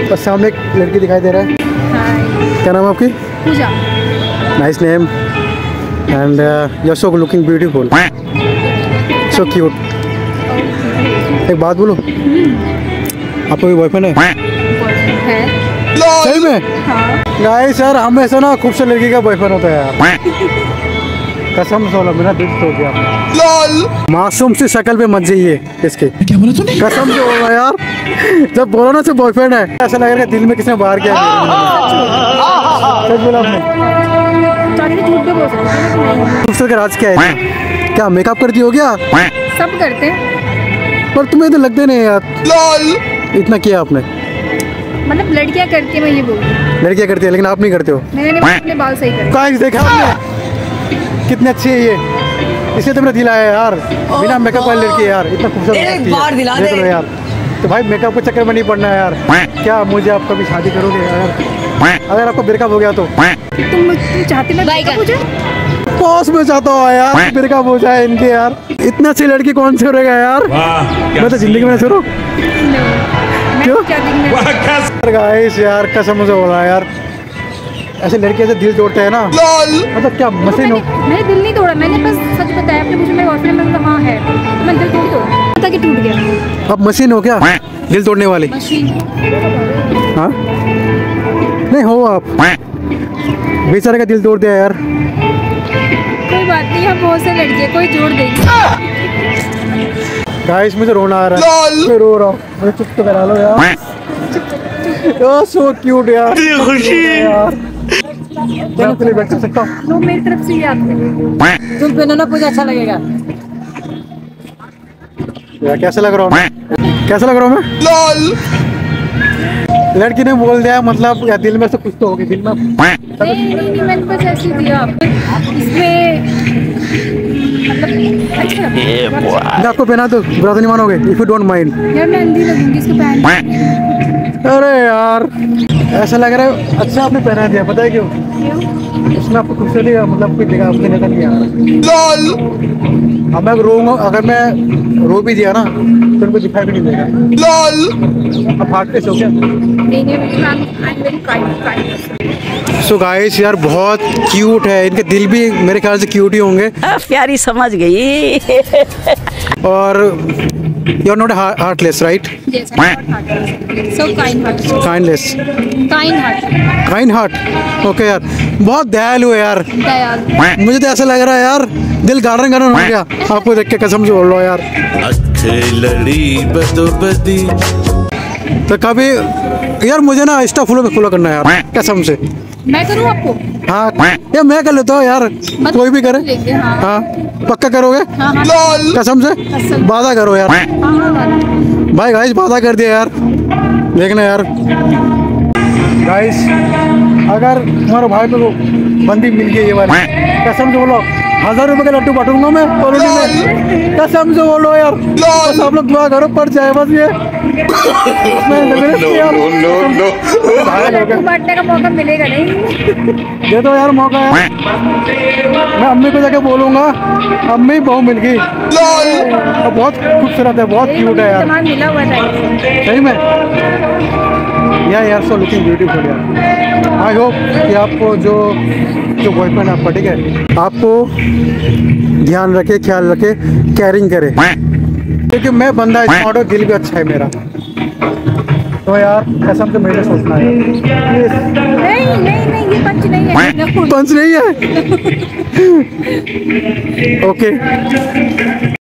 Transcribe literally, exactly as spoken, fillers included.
बस सामने एक लड़की दिखाई दे रहा है। हाय। क्या नाम है आपकी? Pooja. Nice name and you are so looking beautiful, so cute. एक बात बोलो, आपका कोई बॉयफ्रेंड है? है। सही में? हाँ। गाइस यार हम ऐसा ना खूबसूरत लड़की का बॉयफ्रेंड होता है यार। कसम से बोला, मेरा दिल तोड़ दिया। मासूम सी शक्ल पे मत जाइए इसके। क्या बोला तूने? कसम से बोला यार, जब बोला ना से बॉयफ्रेंड है ऐसा लग रहा है दिल में किसने बाहर किया। सच बोला आपने? खूबसूरत का राज क्या है? क्या मेकअप करती हो क्या? सब करते हैं पर तुम्हें तो लगते नहीं यार। इतना किया आपने? मतलब लड़कियां करती है, मैं ये बोल रही हूँ। लड़कियां करती है लेकिन आप नहीं करते हो। मैंने अपने बाल सही कर। गाइस देखा आपने कितनी अच्छी है ये, इसलिए तो मेरा दिल आया यार। बिना मेकअप वाली लड़की है यार, इतना खूबसूरत लगती है। देख लो यार, तो भाई मेकअप के चक्कर में नहीं पड़ना है यार। क्या मुझे आप कभी शादी करोगे यार? अगर आपको ब्रेकअप हो गया तो? तुम तुम चाहते मैं ब्रेकअप हो जाए? बॉस में चाहता हूँ यार ब्रेकअप हो जाए इनके यार। इतना अच्छी लड़की कौन छोड़ेगा यार? मैं तो जिंदगी में छोड़ू। क्यों? गाइस यार कसम से बोला यार, ऐसे लड़के से दिल तोड़ते हैं ना, मतलब क्या मशीन हो? मैंने दिल नहीं तोड़ा, मैंने बस सच बताया। आपने मुझे मेरे बॉयफ्रेंड में हाँ है, तो मैं दिल थोड़ी तोड़ा, पता कि टूट गया। आप मशीन हो क्या दिल तोड़ने वाली? मशीन। हाँ नहीं हो आप, बेचारे का दिल तोड़ दिया यार। कोई बात नहीं, यहाँ बहुत से लड़के कोई जोड़ देगी। गाइस मुझे रोना आ रहा है, मैं रो रहा हूँ, मुझे चुप तो करा लो यार। यार सो क्यूट यार, खुशी यार। मैं आपके लिए बैठ सकता हूँ? लो मेरी तरफ से ये आपने तुम पहनो ना, पूजा अच्छा लगेगा। यार कैसा लग रहा हूँ मैं? कैसा लग रहा हूँ मैं? लॉल। लड़की ने बोल दिया मतलब यार दिल में से कुछ तो होगी दिल में। नहीं नहीं नहीं मैंने बस ऐसे दिया इसमें, मतलब अच्छा। मैं आपको पहना तो बुरा तो नहीं मानोगे? If you don't mind. यार मैं अंधी लगूंगी इसको पहन। अरे यार ऐसा लग रहा है अच्छा आपने पहना दिया, पता है क्यों? उसमें आपको खूबसूरती का मतलब कोई जगह आपने नजर नहीं आ रहा। अब मैं रोऊंगा, अगर मैं रो भी दिया ना तो उनको दिखाई भी नहीं देगा। लॉल। अब हार्ट पेश हो गया। नहीं नहीं I am very kind. So guys यार बहुत क्यूट है, इनके दिल भी मेरे ख्याल से क्यूट ही होंगे। प्यारी समझ गई। और you are not heartless right? Yes, I'm not heartless. So kind hearted. Kindless. Kind hearted. Kind heart. Okay यार बहुत दयालु है यार। दयालु। मुझे तो ऐसा लग रहा है यार दिल गार्डन गार्डन हो गया आपको देख के, कसम से बोल रहा हूँ यार। अच्छे लड़ी बदोबदी। तो कभी यार मुझे ना इंस्टा फॉलो पे फॉलो करना है यार, कसम से। मैं करूँ आपको? हाँ या मैं कर लेता हूँ यार, कोई भी करे। लेंगे, हाँ। हाँ पक्का करोगे? हाँ, हाँ। कसम से कसम। वादा करो यार। हाँ, हाँ, हाँ। भाई गाइस वादा कर दिया यार, देखना यार। गाइस अगर तुम्हारे भाई पे वो बंदी मिल गई ये वाली, कसम से बोलो हजार रुपए का लड्डू बांटूंगा मैं कॉलोनी में, कसम से बोलो यार। बस आप लोग दुआ करो पड़ जाए बस ये। बांटने का मौका मिलेगा नहीं। दे दो यार मौका यार। मैं अम्मी को जाके बोलूंगा अम्मी बहू मिल गई, बहुत खूबसूरत है, बहुत क्यूट है यार। सामान मिला हुआ था सही में यार, यार सो लुकिंग ब्यूटीफुल यार। आई होप कि आपको जो जो बॉयफ्रेंड आपका ठीक है आपको ध्यान रखे, ख्याल रखे, केयरिंग करे, क्योंकि मैं बंदा स्मार्ट और दिल भी अच्छा है मेरा। तो यार कसम से मेरे सोचना है। नहीं नहीं नहीं ये पंच नहीं है। पंच नहीं है। ओके